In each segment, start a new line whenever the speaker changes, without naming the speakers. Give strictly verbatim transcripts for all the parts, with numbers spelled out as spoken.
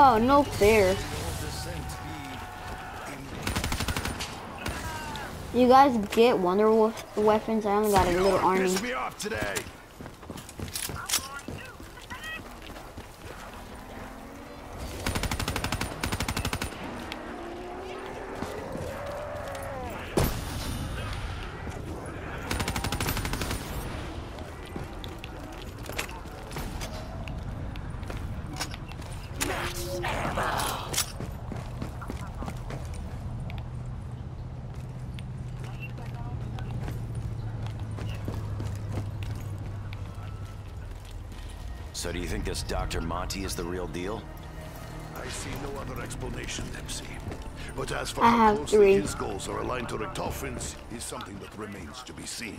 Oh, no fair. You guys get Wonder Wolf weapons? I only got a little army.
Piss me off today.
So do you think this Doctor Monty is the real deal?
I see no other explanation, Dempsey. But as for
I
how
have
closely
three.
his goals are aligned to Richtofer's is something that remains to be seen.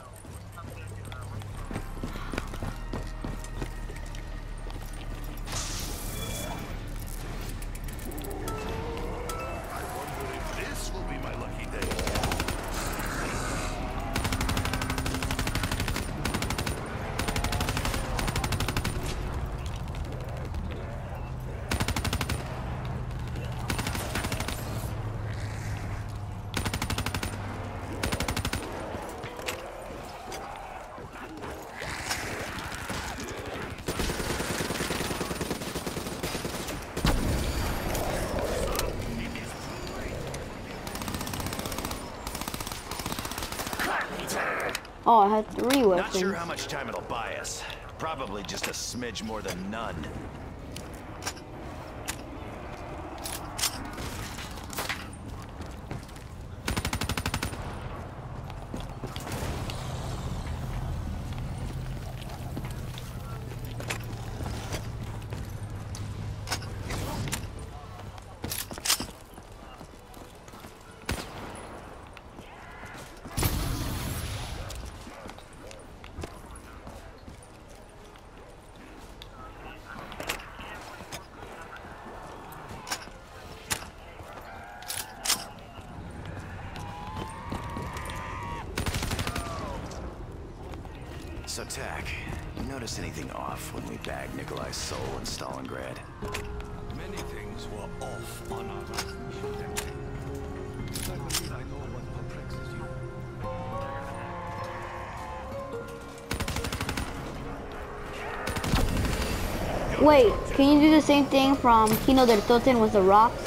I wonder if this will be my lucky day.
Oh, I had three
Not
weapons.
sure how much time it'll buy us. Probably just a smidge more than none. So, Tak, you notice anything off when we bagged Nikolai's soul in Stalingrad?
Many things were off on our last mission, Dempsey. But I believe I know what perplexes you.
Wait, can you do the same thing from Kino del Toten with the rocks?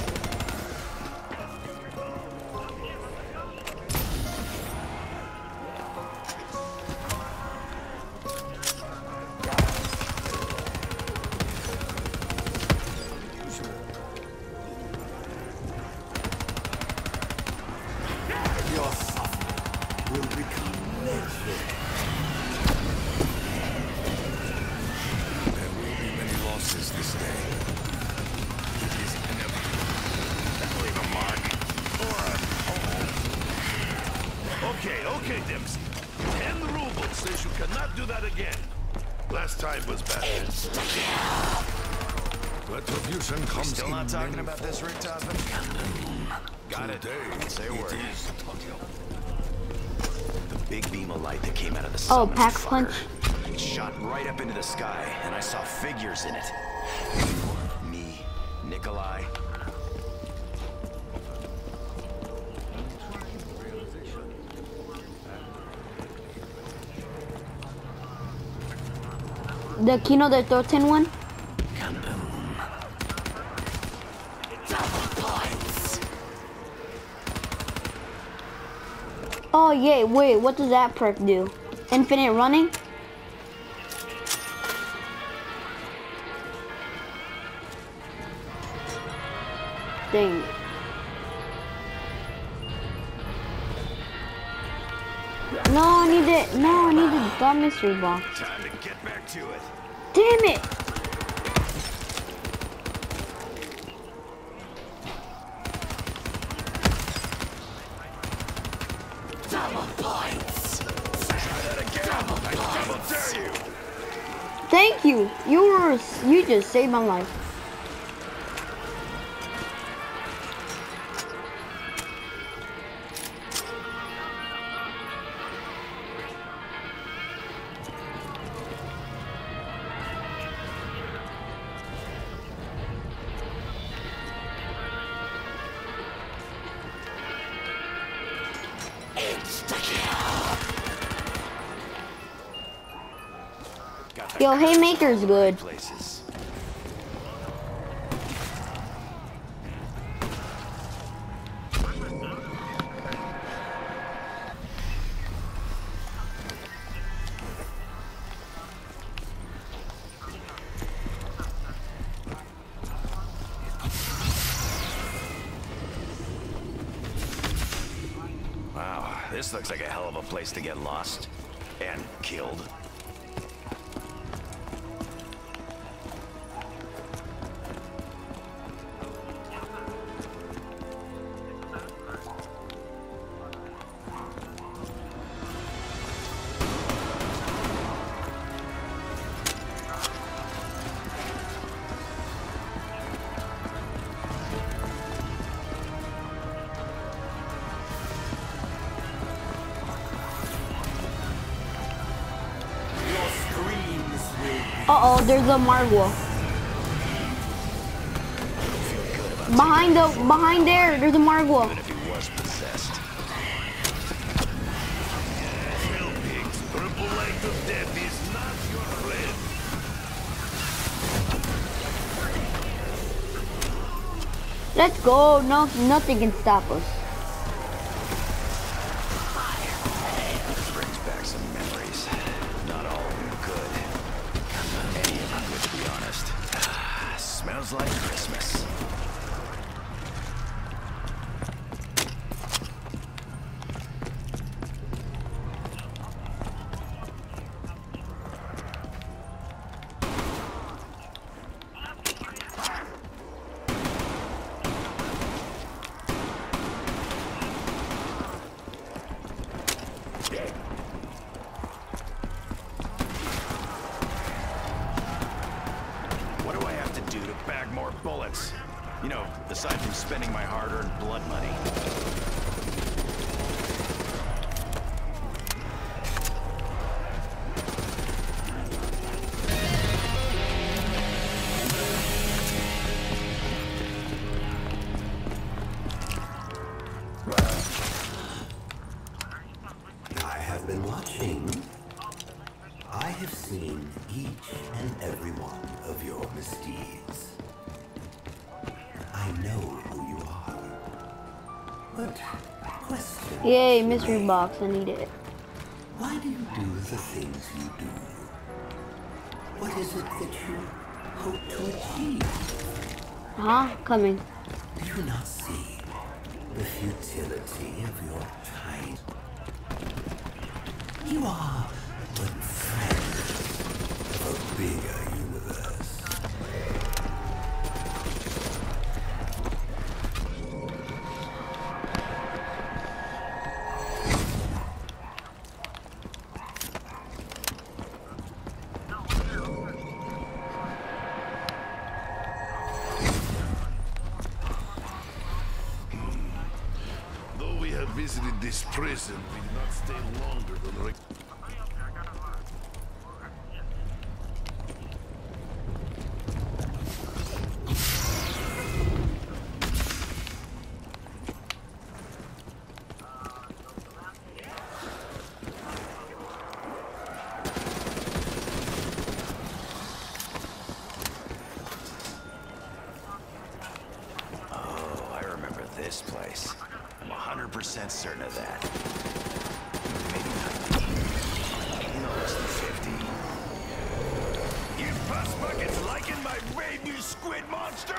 Okay, okay, Dempsey. Ten rubles says you cannot do that again. Last time was bad. Retribution comes
Still
in
not talking
many
about this, Richtofen? Got it.
Today,
Say a
it
word.
is.
The big beam of light that came out of the
Oh,
summoning
pack
fucker.
punch.
It shot right up into the sky, and I saw figures in it. You, me, Nikolai.
The Kino del Toten one? Oh yeah, wait, what does that perk do? Infinite running? Dang. No, I need it. No, I need the dumb mystery box.
Time to get back to it.
Damn it!
Double points. Try that again. Double I double dare you.
Thank you. You were. You just saved my life. Yo, Haymaker's good.
Places. Wow, this looks like a hell of a place to get lost and killed.
Uh-oh, there's a Margwa. Behind the, behind there, there's a Margwa.
Even if he was possessed.
Hell pigs, purple light of death is not your friend.
Let's go. No, nothing can stop us.
This brings back some memories. Not all of them good. Not any of them good, to be honest. Smells like Christmas. What do I have to do to bag more bullets? You know, aside from spending my hard-earned blood money.
I have been watching. I have seen each and every one of your misdeeds. I know who you are. But question.
Yay, mystery box. I need it.
Why do you do the things you do? What is it that you hope to achieve?
Huh? Coming.
Do you not see the futility of your time? You are but fragments of a bigger universe.
Though we have visited this prison, we did not stay longer than re-
Oh, I remember this place. I'm one hundred percent certain of that. Maybe not. No less than fifty. You puss buckets liking my baby squid monster?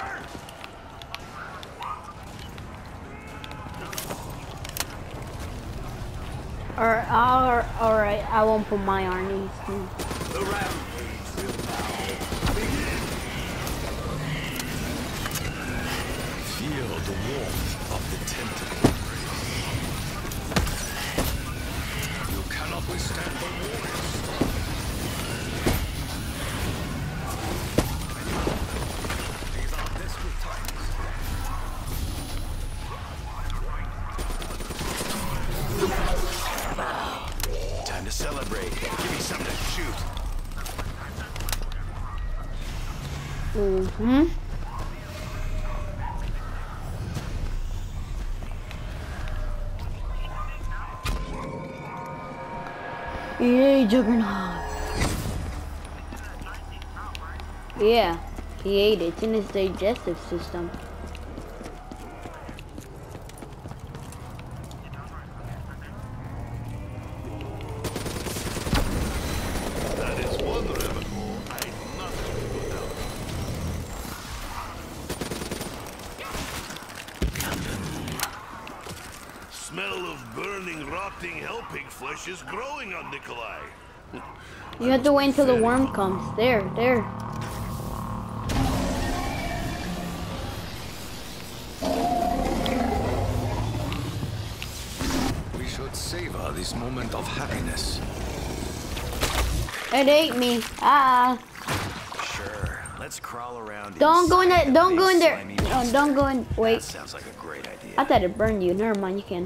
Or, or, alright, I won't put my armies.
The rampage will now begin. Feel the warmth of the tentacle. You cannot withstand the warriors. These are desperate times.
Time to celebrate. Give me something to shoot.
Mm-hmm. Yay, Juggernaut. Yeah, he ate it. It's in his digestive system.
That is one rabbit hole I'd not put out. Smell of burning, rotting hell pig flesh is growing on Nikolai.
You have to wait until the worm comes. There, there.
We should savor this moment of happiness.
It ate me. Ah.
Sure, let's crawl around.
Don't go in
inside
there.
that
Don't
big
go in there.
slimy
No,
monster.
don't go in.
That
Wait.
sounds like a great idea.
I thought it burned you. Never mind. You can.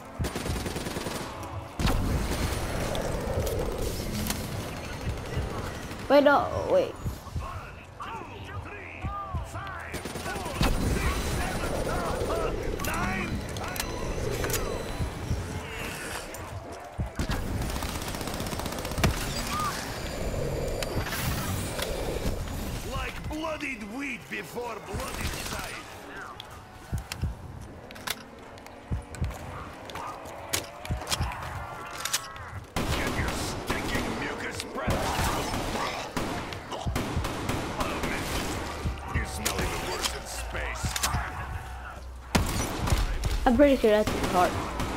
Wait. No. Wait.
Like bloodied wheat before bloodied scythe. Get your stinking mucus breath. Oh, man. You smell even worse in space.
I'm pretty sure that's his heart.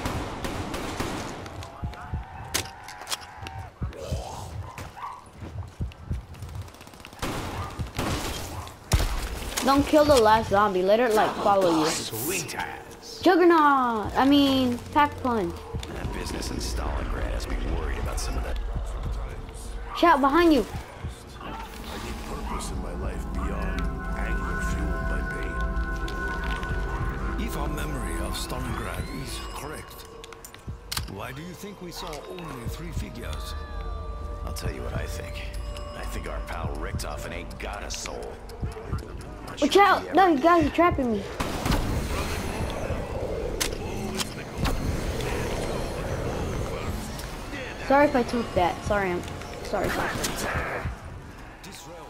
Don't kill the last zombie. Let it like follow you.
Sweet ass.
Juggernaut. I mean, pack punch.
That business in Stalingrad has me worried about some of that.
Shout behind you.
I need purpose in my life beyond anger fueled by pain.
If our memory of Stalingrad is correct, why do you think we saw only three figures?
I'll tell you what I think. I think our pal Richtofen ain't got a soul. Not
Watch
sure if
out.
he
No,
ever-
you guys are trapping me. Sorry if I took that. Sorry, I'm sorry. sorry.
This realm.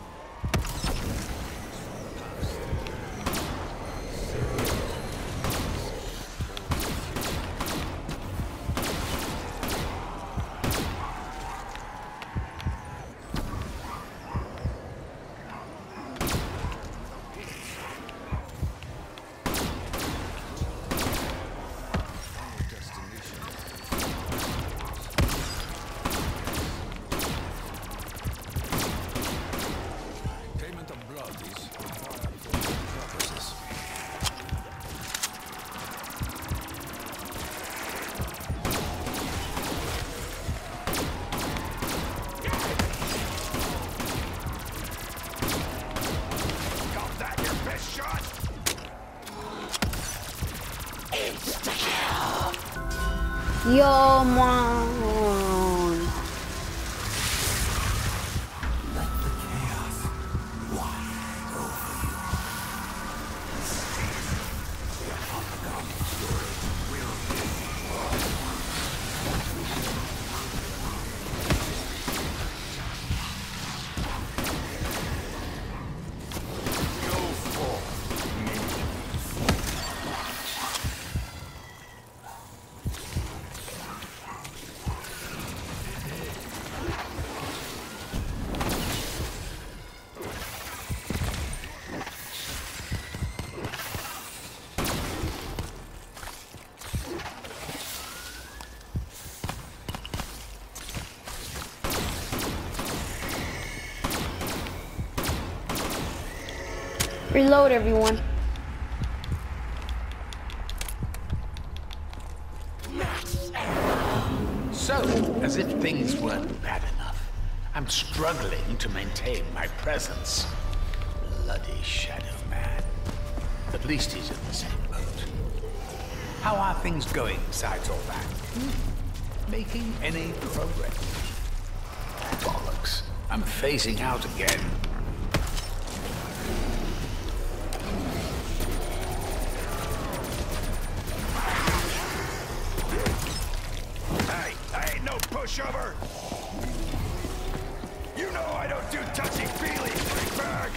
Payment of blood is required for all purposes.
Got that your best shot?
Yo, man.
Go for
Reload, everyone.
So, as if things weren't bad enough, I'm struggling to maintain my presence. Bloody Shadow Man. At least he's in the same boat. How are things going besides all that? Hmm? Making any progress? Bollocks. I'm phasing out again.
Hey, I ain't no pushover! You know I don't do touchy-feely, freakbag!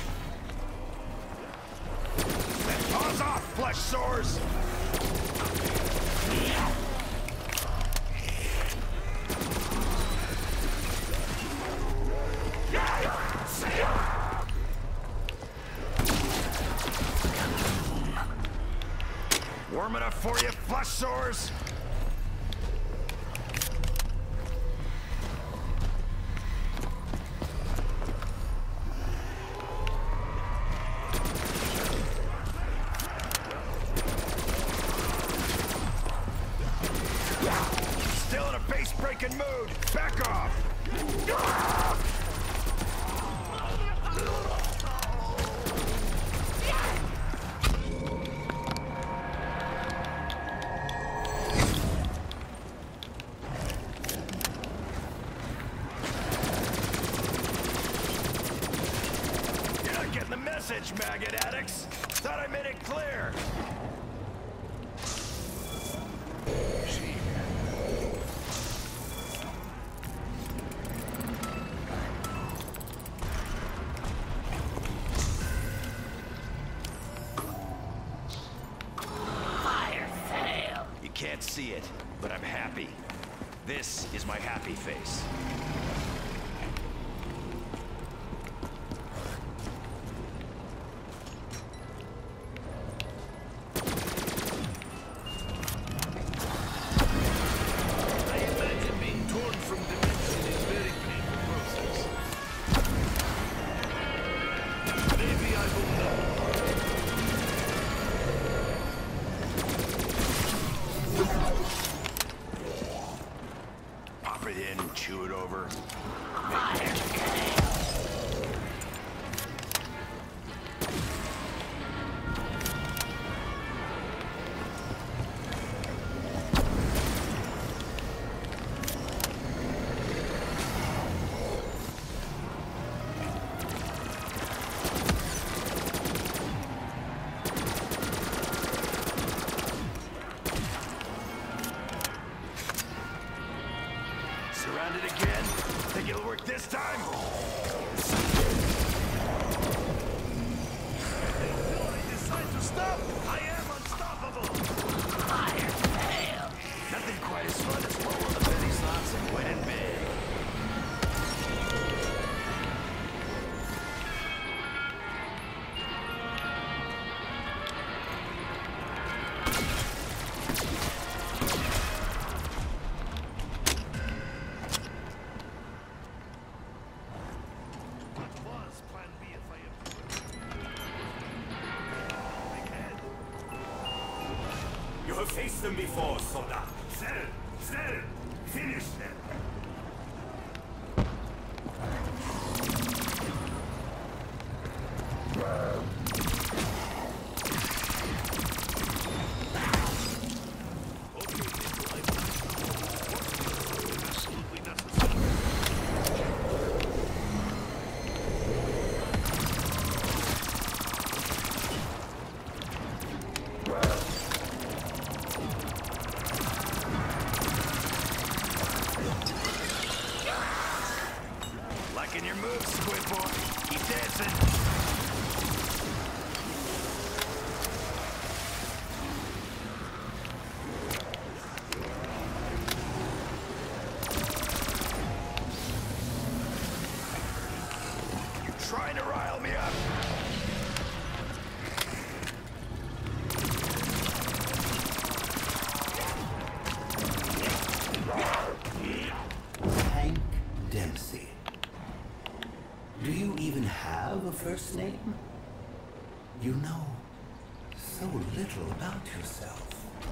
Then paws off, flesh sores! Warm enough for you, flesh sores? Still in a base-breaking mood. Back off! You're not getting the message, maggot addicts. Thought I made it clear. Can't see it, but I'm happy. This is my happy face.
I imagine being torn from dimension is very painful process. Maybe I will know.
Pop it in and chew it over. Surrounded again? Think it'll work this time?
Until I decide to stop, I am unstoppable.
Fire fail! Nothing quite as fun as rolling the penny slots and winning big.
You have faced them before, Soda.
Sell! Sell! Finish them!
Absolutely necessary.
Liking your moves, Squid Boy. Keep dancing. You're trying to rile me up.
Hank Dempsey. Do you even have a first name? You know so little about yourself.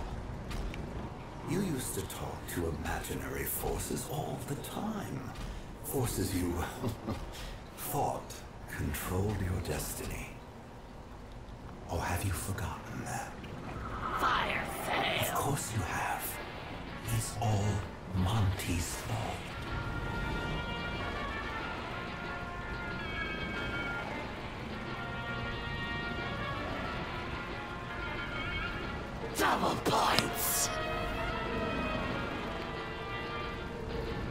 You used to talk to imaginary forces all the time. Forces you thought controlled your destiny. Or have you forgotten that?
Fire fail!
Of course you have. It's all Monty's fault.
Double points!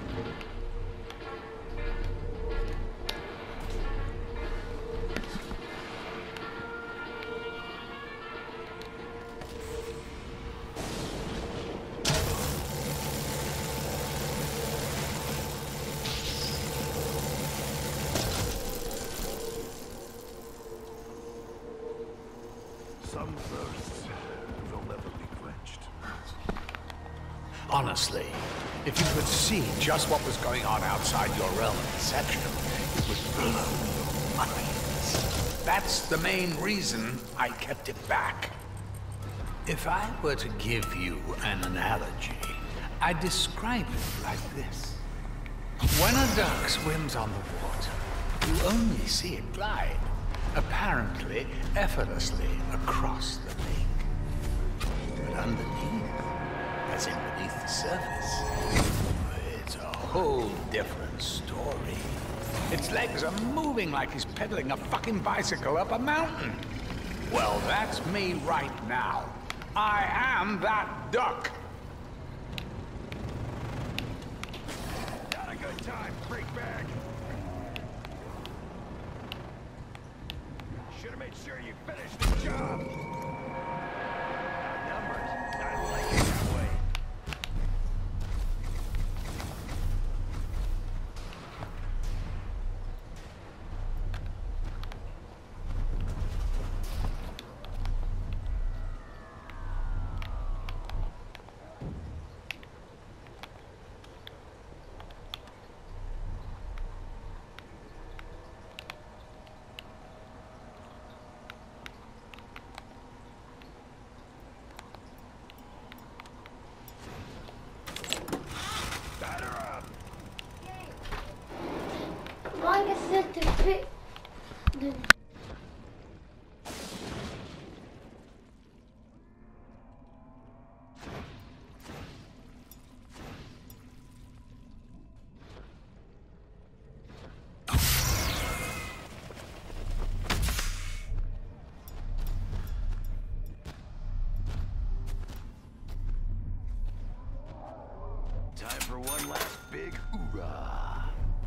Some thirsts will never be quenched.
Honestly, if you could see just what was going on outside your realm of perception, it would blow your minds. That's the main reason I kept it back. If I were to give you an analogy, I'd describe it like this. When a duck swims on the water, you only see it glide, apparently effortlessly across the lake. But underneath, as in beneath the surface, it's a whole different story. Its legs are moving like he's pedaling a fucking bicycle up a mountain. Well, that's me right now. I am that duck.
Not a good time, freak bag. Should have made sure you finished the job. Numbers. I like it that way.
Like I said, to pick the
Time for one last big hoorah.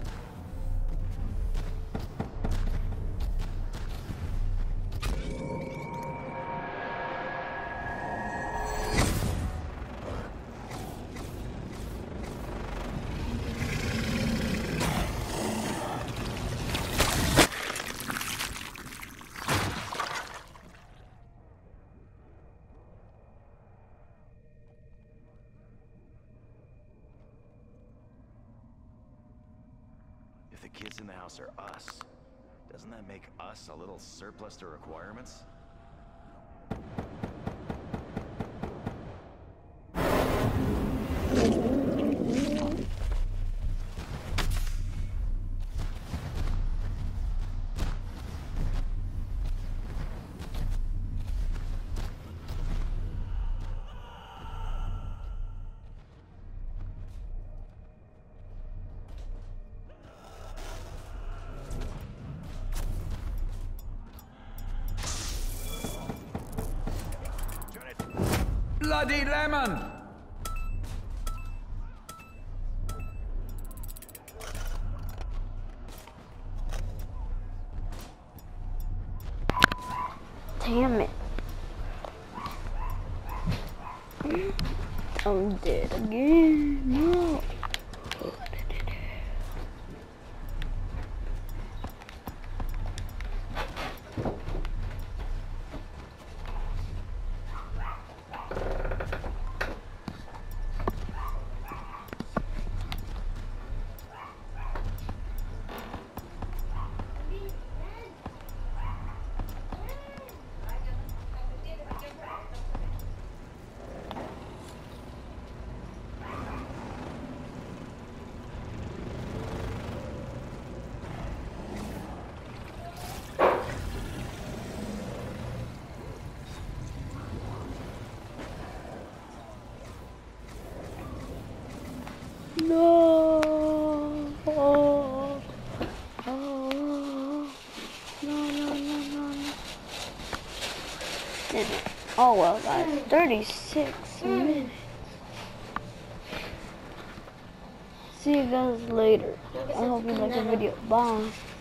If the kids in the house are us, doesn't that make us a little surplus to requirements?
Bloody lemon!
Damn it. I'm dead again. No. No. Oh. Oh. No, no, no, no, no. Oh well, guys, thirty-six minutes. See you guys later. I hope you like the video. Bye.